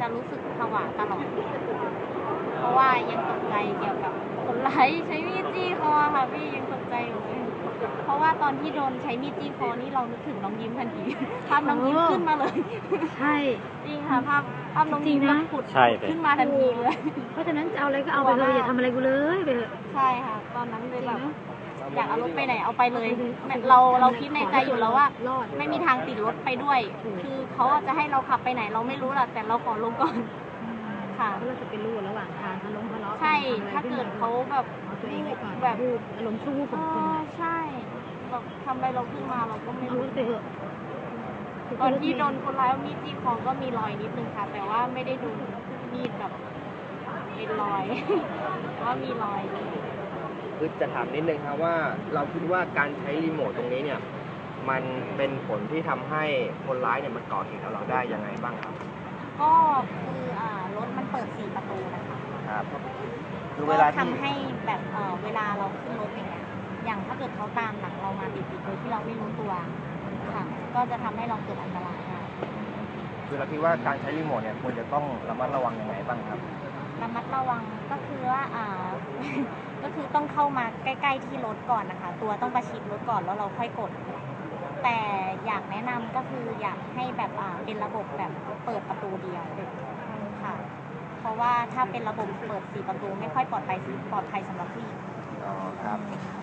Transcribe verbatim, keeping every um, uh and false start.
จะรู้สึกผวาตลอดเพราะว่ายังตกใจเกี่ยวกับคนร้ายใช้มีดจี้คอค่ะพี่ยังตกใจอยู่เลยเพราะว่าตอนที่โดนใช้มีดจี้คอนี่เรานึกถึงน้องยิ้มทันทีภาพน้องยิ้มขึ้นมาเลยใช่จริงค่ะภาพภาพน้องยิ้มแบบผุดขึ้นมาทันทีเลยเพราะฉะนั้นจะเอาอะไรก็เอาไปเลยอย่าทำอะไรกูเลยไปเถอะใช่ค่ะตอนนั้นเลยแบบอยากเอารถไปไหนเอาไปเลยเราเราคิดในใจอยู่แล้วว่าไม่มีทางติดรถไปด้วยคือเขาจะให้เราขับไปไหนเราไม่รู้แหละแต่เราขอลงก่อนค่ะเราจะไปรู้ระหว่างทางทะเลาะทะเลาะใช่ถ้าเกิดเขาแบบแบบอารมณ์ชั่ววูบของคนใช่แบบทำอะไรเราขึ้นมาเราก็ไม่รู้ไปเถอะตอนที่โดนคนร้ายเอามีดจี้คอก็มีรอยนิดนึงค่ะแต่ว่าไม่ได้โดนมีดแบบเป็นรอยว่ามีรอยคือจะถามนิดนึงครับว่าเราคิดว่าการใช้รีโมทตรงนี้เนี่ยมันเป็นผลที่ทำให้คนร้ายเนี่ยมันก่อเหตุกับเราได้ยังไงบ้างครับก็คืออ่ารถมันเปิดสี่ประตูนะคะครับคือเวลาทำให้แบบเออเวลาเราขึ้นรถอย่างเงี้ยอย่างถ้าเกิดเขาตามหลังเรามาติดๆโดยที่เราไม่รู้ตัวค่ะก็จะทำให้เราเกิดอันตรายค่ะคือเราคิดว่าการใช้รีโมทเนี่ยควรจะต้องระมัดระวังยังไงบ้างครับระมัดระวังก็คือว่าอ่า ก็คือต้องเข้ามาใกล้ๆที่รถก่อนนะคะตัวต้องประชิดรถก่อนแล้วเราค่อยกดแต่อยากแนะนำก็คืออยากให้แบบอ่าเป็นระบบแบบเปิดประตูเดียวค่ะเพราะว่าถ้าเป็นระบบเปิดสี่ประตูไม่ค่อยปลอดภัยปลอดภัยสำหรับผู้หญิงอ๋อครับ